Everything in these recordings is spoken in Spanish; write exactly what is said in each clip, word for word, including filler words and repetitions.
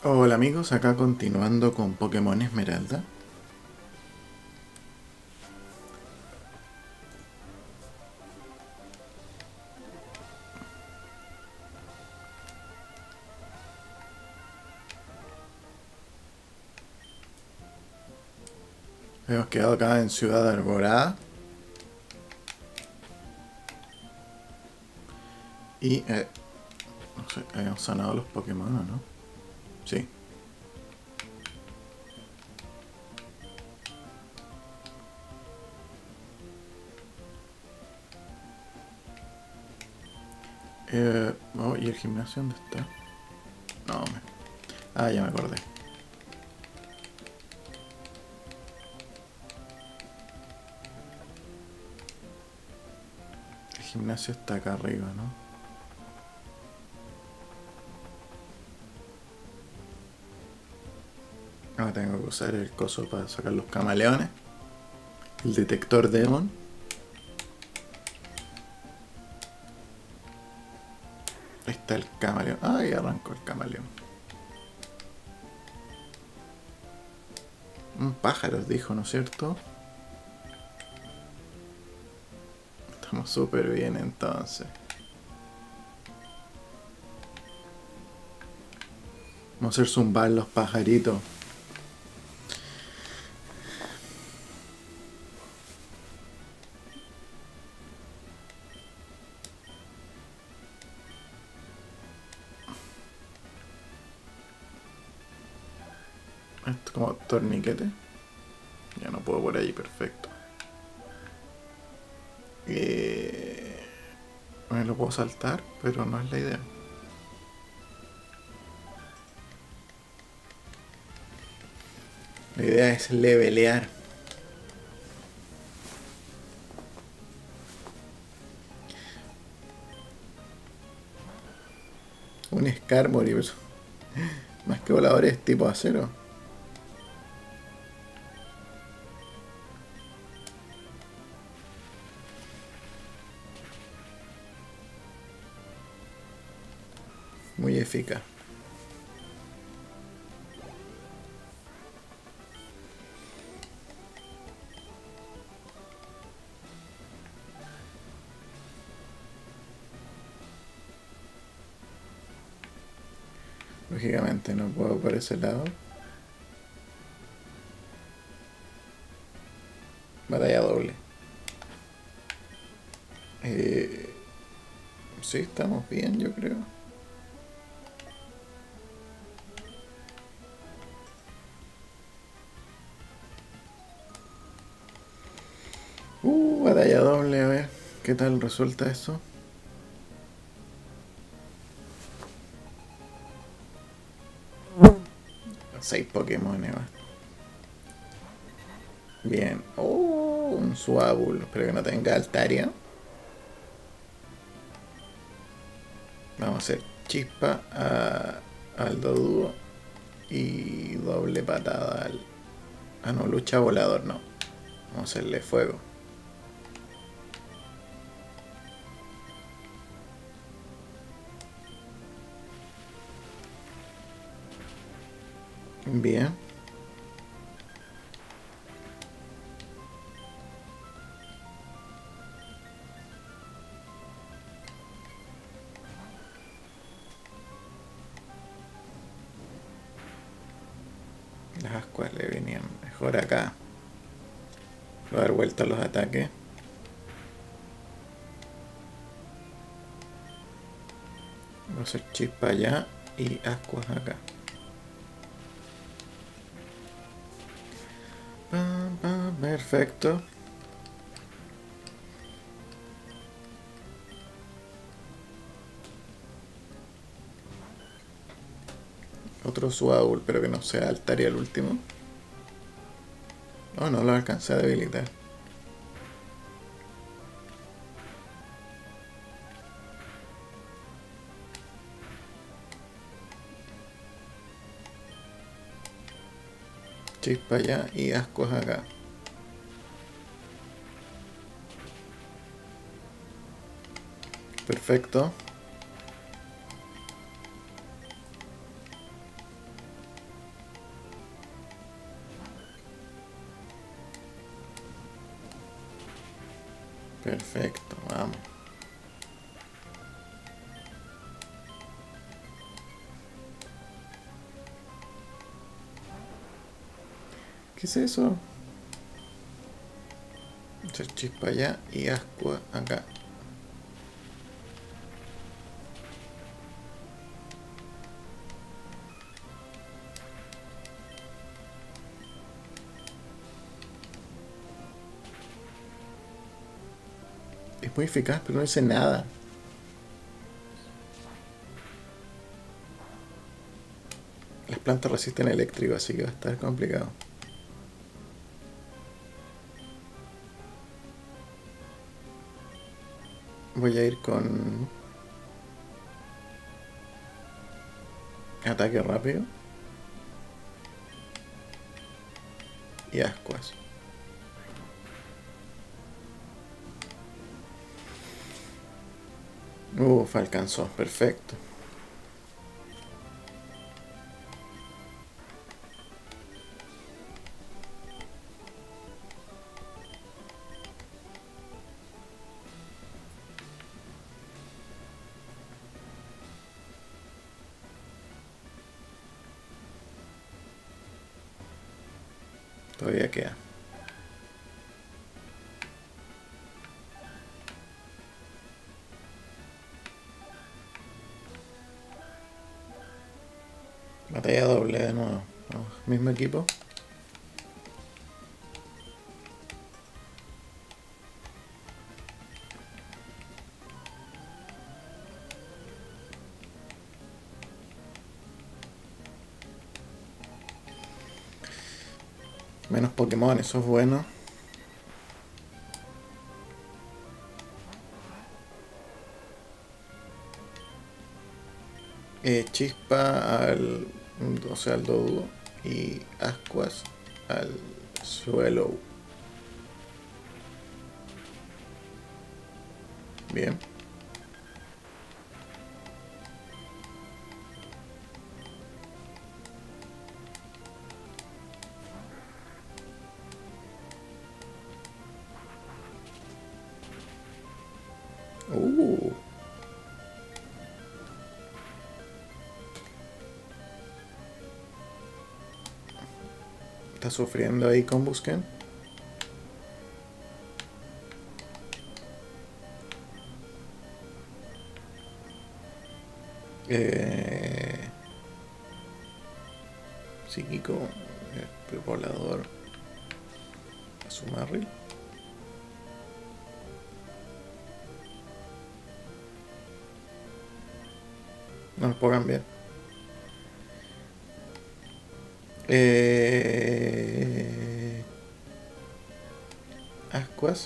Hola amigos, acá continuando con Pokémon Esmeralda. Hemos quedado acá en Ciudad Alborada. Y, eh, no sé, habíamos sanado los Pokémon, ¿o no? Sí. Eh, oh, ¿y el gimnasio dónde está? No, me... Ah, ya me acordé. El gimnasio está acá arriba, ¿no? Ahora tengo que usar el coso para sacar los camaleones. El detector Demon. Ahí está el camaleón. Ah, y arrancó el camaleón. Un pájaro dijo, ¿no es cierto? Estamos súper bien entonces. Vamos a hacer zumbar los pajaritos. Esto como torniquete. Ya no puedo por ahí, perfecto. Eh, me lo puedo saltar, pero no es la idea. La idea es levelear. Un Skarmory, pero más que voladores tipo acero. Muy eficaz. Lógicamente no puedo por ese lado. Batalla doble. Eh, sí, estamos bien, yo creo. Uh, batalla doble, a ver. ¿Qué tal resulta eso? Seis Pokémon, va. Bien. Oh, un Suabul. Espero que no tenga Altaria. Vamos a hacer chispa a Aldo Dúo y doble patada al... Ah, no, lucha volador, no. Vamos a hacerle fuego. Bien. Las ascuas le venían mejor acá. Voy a dar vuelta a los ataques. Voy a hacer chispa allá y ascuas acá. Pam, pam, perfecto. Otro Suaul, pero que no sea Altaria el último. Oh, no lo alcancé a debilitar. Chispa allá y ascuas acá. Perfecto. Perfecto, vamos. ¿Qué es eso? Hacer chispa allá y ascua acá. Es muy eficaz, pero no dice nada. Las plantas resisten eléctrico, así que va a estar complicado. Voy a ir con ataque rápido y ascuas. Uf, alcanzó, perfecto. Todavía queda. Batalla doble de nuevo. Vamos, mismo equipo. Menos Pokémon, eso es bueno. Eh, chispa al, o sea, al Doduo y ascuas al suelo. Bien. Uh. Está sufriendo ahí con Busquen. Eh, psíquico, eh, volador, Azumarill. No los puedo cambiar. Eh, ascuas.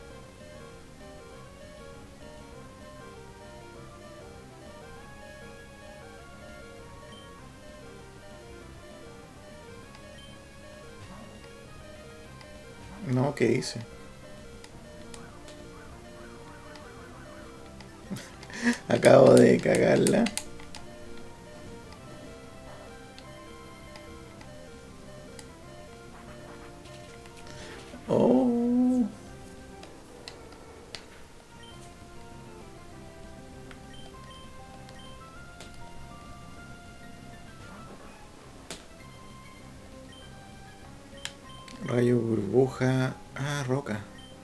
No, ¿qué hice? Acabo de cagarla. Oh. Rayo burbuja. Ah, roca.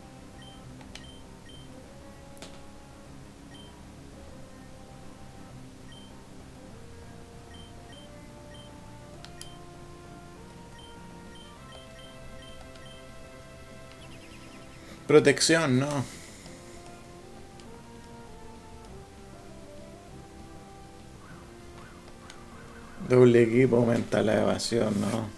Protección, no. Doble equipo aumenta la evasión, no.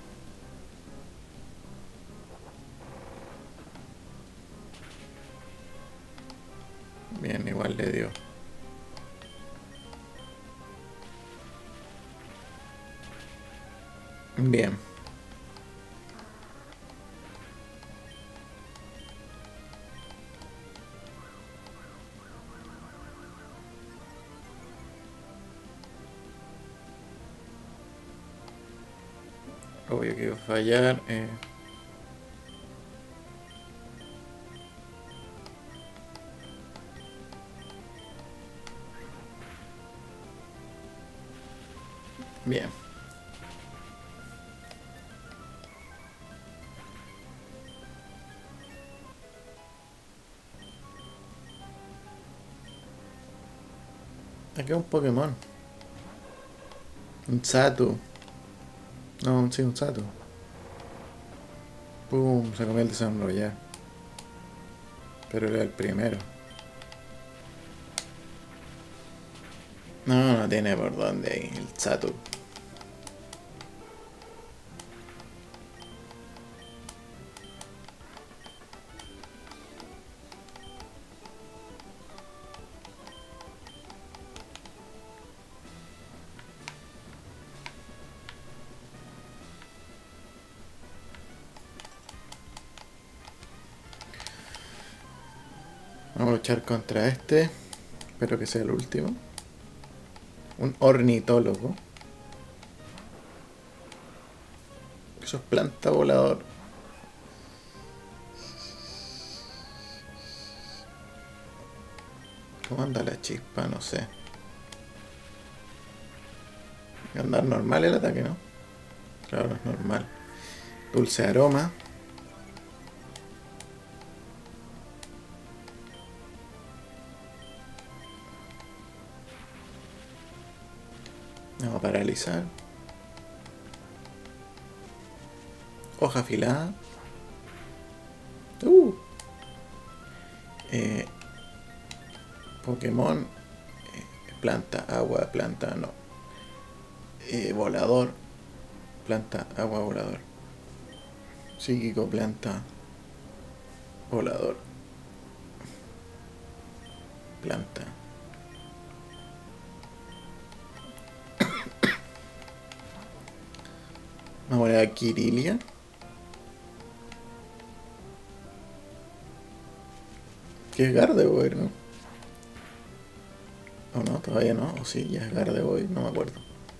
Bien, igual le dio. Bien. Obvio que iba a fallar. Eh. Bien. Aquí hay un Pokémon. Un Xatu. No, sí, un Xatu. Pum, se comió el desarrollar. Pero era el primero. No, no tiene por dónde ahí, el Xatu. Vamos a luchar contra este. Espero que sea el último. Un ornitólogo. Eso es planta volador. ¿Cómo anda la chispa? No sé. Andar normal el ataque, ¿no? Claro, es normal. Dulce aroma. Vamos a paralizar. Hoja afilada. Uh. Eh, Pokémon. Eh, planta, agua, planta, no. Eh, volador. Planta, agua, volador. Psíquico, planta, volador. Planta. Vamos a poner a Kirilia. Que es Gardevoir, ¿no? O no, todavía no. O sí, ya es Gardevoir, no me acuerdo.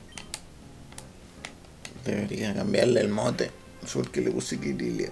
Debería cambiarle el mote. Solo que le puse Kirilia.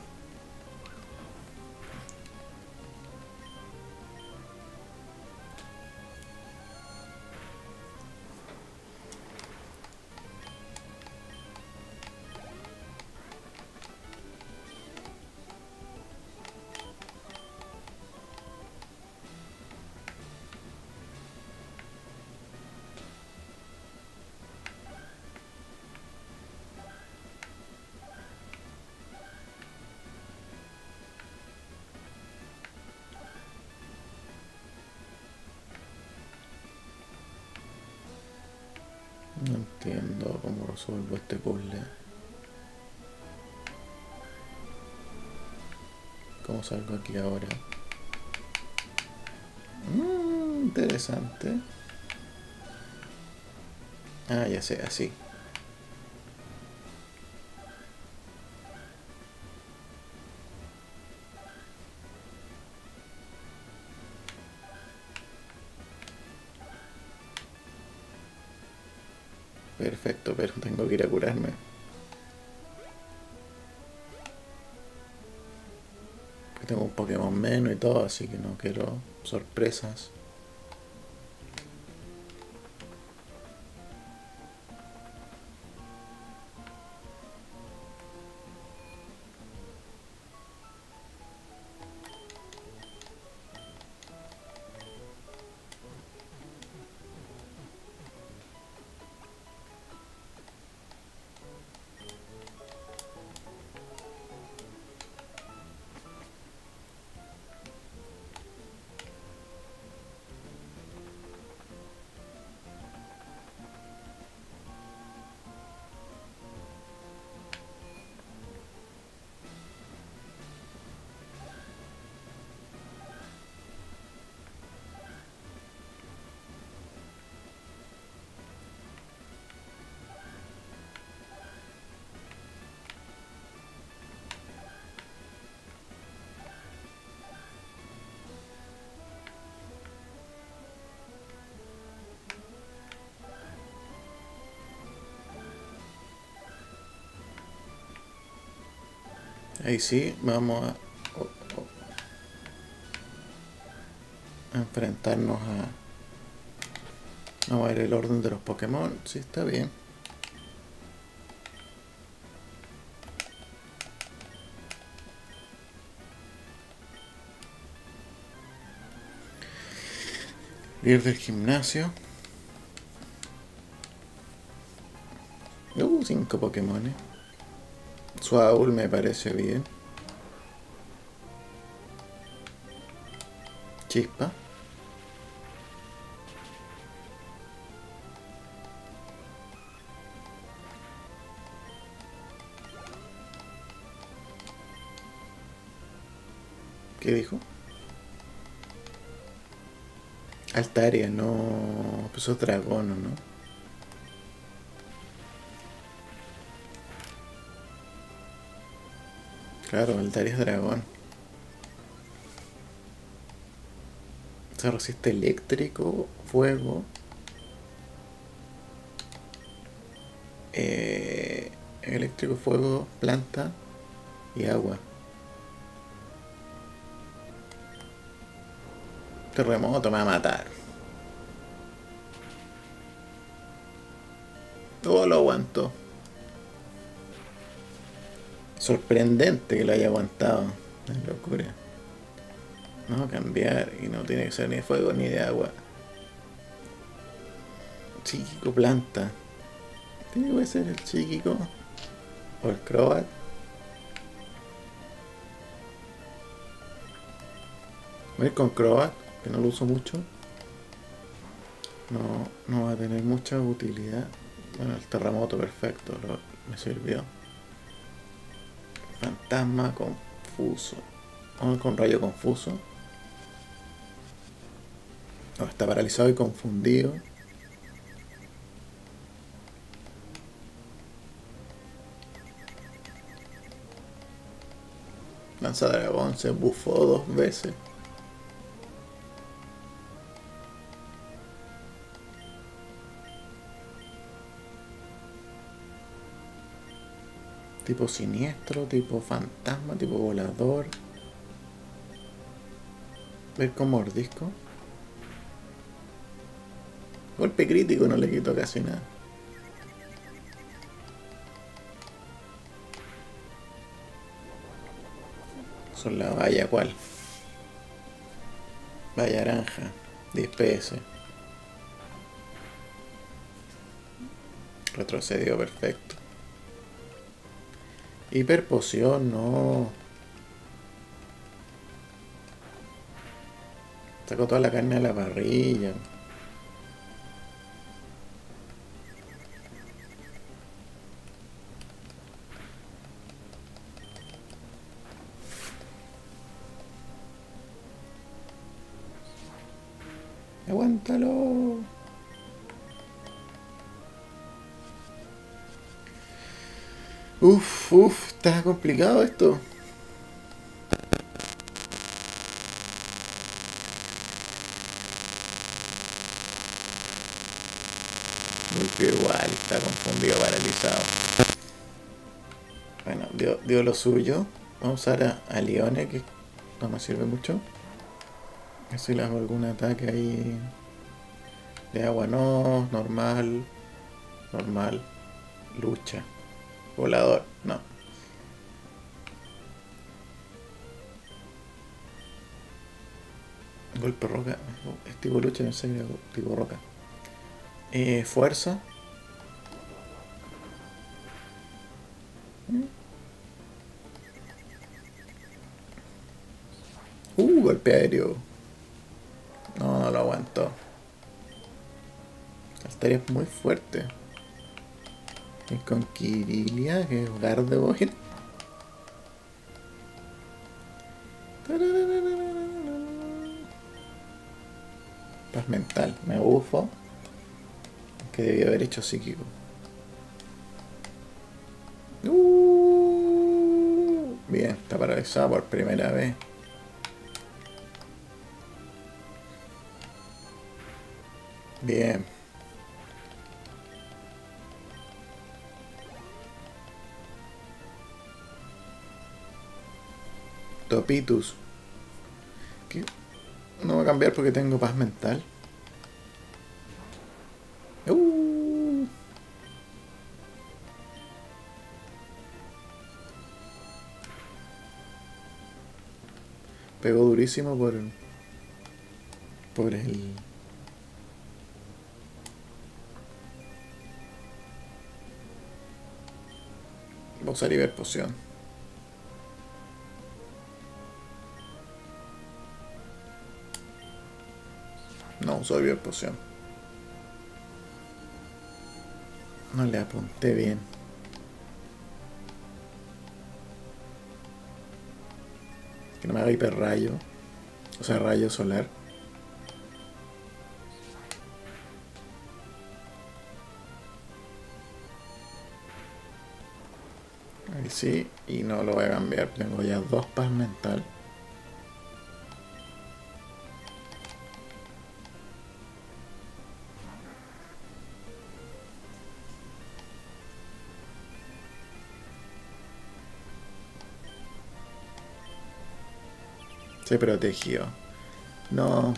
No entiendo cómo resuelvo este puzzle. ¿Cómo salgo aquí ahora? Mmm, interesante. Ah, ya sé, así. Perfecto, pero tengo que ir a curarme. Que tengo un Pokémon menos y todo, así que no quiero sorpresas. Ahí sí, vamos a, a enfrentarnos a... Vamos a ver el orden de los Pokémon. Sí, está bien. Líder del gimnasio. Uh, cinco Pokémones. Suaul me parece bien. Chispa. ¿Qué dijo? Altaria, no. Pues es dragón, ¿no? Claro, Altaria es dragón. Se resiste eléctrico, fuego. Eh, eléctrico, fuego, planta y agua. Terremoto me va a matar. Todo lo aguantó. Sorprendente que lo haya aguantado. Es locura. No, cambiar. Y no tiene que ser ni de fuego ni de agua. Psíquico, planta. Tiene que ser el psíquico. O el crobat. Voy a ir con crobat, que no lo uso mucho. No, no va a tener mucha utilidad. Bueno, el terremoto perfecto, lo, me sirvió. Fantasma confuso. Vamos con rayo confuso. No, está paralizado y confundido. Lanza dragón se bufó dos veces. Tipo siniestro, tipo fantasma, tipo volador. Ver con mordisco. Golpe crítico, no le quito casi nada. Son la valla, ¿cuál? Valla naranja, diez P S. Retrocedió perfecto. Hiper poción, no. Sacó toda la carne de la parrilla. Aguántalo. Uf, uf, está complicado esto. Golpe igual, está confundido, paralizado. Bueno, dio, dio lo suyo. Vamos a usar a, a Lione, que no me sirve mucho. A ver si le hago algún ataque ahí. De agua no, normal. Normal. Lucha. Volador, no. Golpe roca. Es tipo lucha, no sé, tipo roca. Eh, fuerza. Uh, golpe aéreo. No, no lo aguanto. Altaria es muy fuerte. Y con Kirilia, que es Gardevoir. Paz mental, me bufo. Que debía haber hecho psíquico. Uh, bien, está paralizado por primera vez. Bien. Topitus. ¿Qué? No voy a cambiar porque tengo paz mental. Uh. Pegó durísimo por por el Voy a usar Hiper Poción. No uso Hiper Poción. No le apunté bien. Que no me haga hiper rayo. O sea, rayo solar. Ahí sí, y no lo voy a cambiar. Tengo ya dos paz mental. Se protegió. No.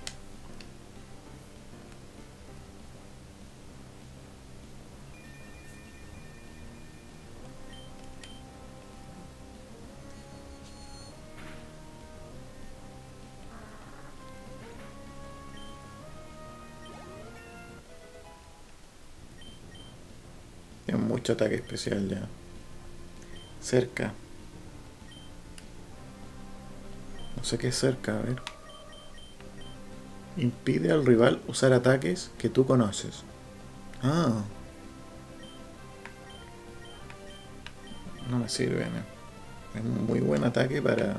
Tiene mucho ataque especial ya. Cerca. No sé qué es cerca, a ver. Impide al rival usar ataques que tú conoces. Ah. No me sirve, ¿no? Es un muy buen ataque para...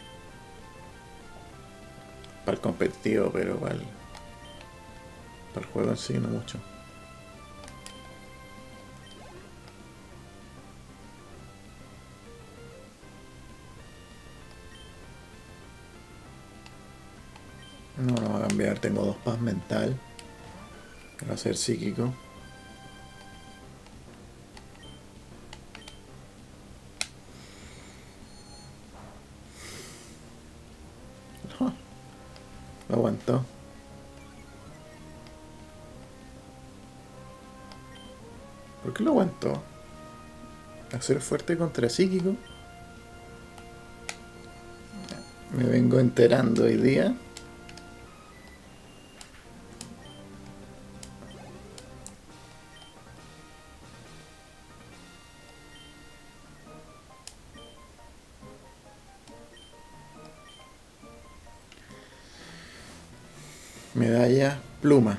Para el competitivo, pero para el... Para el juego en sí no mucho. No, no va a cambiar, tengo dos paz mental. Que va a ser psíquico. No, lo aguantó. ¿Por qué lo aguantó? Hacer fuerte contra psíquico. Me vengo enterando hoy día. Medalla pluma.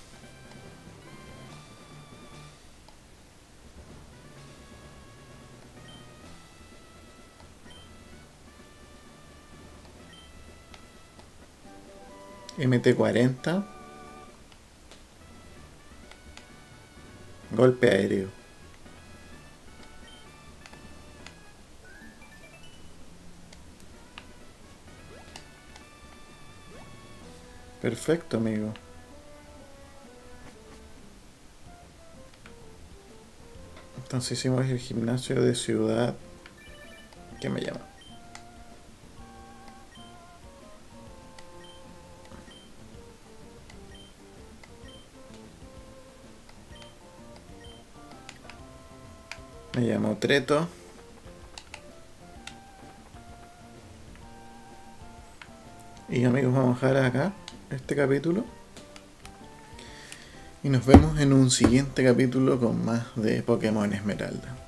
M T cuarenta. Golpe aéreo. Perfecto, amigo. Entonces hicimos el gimnasio de ciudad. ¿Qué me llama? Me llamo Treto. Y amigos, vamos a dejar acá este capítulo. Y nos vemos en un siguiente capítulo con más de Pokémon Esmeralda.